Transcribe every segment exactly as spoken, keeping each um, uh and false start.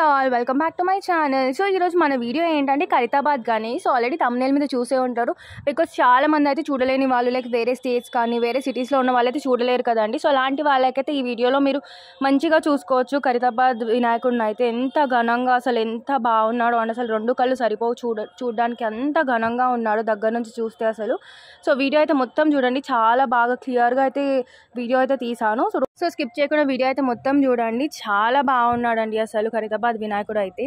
All welcome back to my channel. So ఈరోజు మన video ఏంటంటే ఖైరతాబాద్ కానీ. సో ఆల్రెడీ తమ్నేల్ మీద చూసే ఉంటారు, బికాస్ చాలా మంది అయితే చూడలేని వాళ్ళు, లైక్ వేరే స్టేట్స్ కానీ వేరే సిటీస్లో ఉన్న వాళ్ళైతే చూడలేరు కదండి. సో అలాంటి వాళ్ళకైతే ఈ వీడియోలో మీరు మంచిగా చూసుకోవచ్చు. ఖైరతాబాద్ వినాయకుడిని అయితే ఎంత ఘనంగా, అసలు ఎంత బాగున్నాడో అండి. అసలు రెండు కళ్ళు సరిపోవు చూడ చూడడానికి అంత ఘనంగా ఉన్నాడు దగ్గర నుంచి చూస్తే అసలు. సో వీడియో అయితే మొత్తం చూడండి, చాలా బాగా క్లియర్గా అయితే వీడియో అయితే తీసాను. సో సో స్కిప్ చేయకుండా వీడియో అయితే మొత్తం చూడండి, చాలా బాగున్నాడండి అసలు ఖైరతాబాద్ వినాయకుడు అయితే.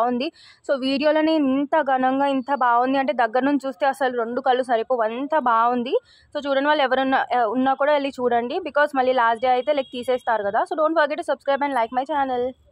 బాగుంది. సో వీడియోలోనే ఇంత ఘనంగా ఇంత బాగుంది అంటే దగ్గర నుంచి చూస్తే అసలు రెండు కళ్ళు సరిపోవు, అంత బాగుంది. సో చూడని వాళ్ళు ఎవరున్నా ఉన్నా కూడా వెళ్ళి చూడండి, బికాస్ మళ్ళీ లాస్ట్ డే అయితే లైక్ తీసేస్తారు కదా. So don't forget to subscribe and like my channel.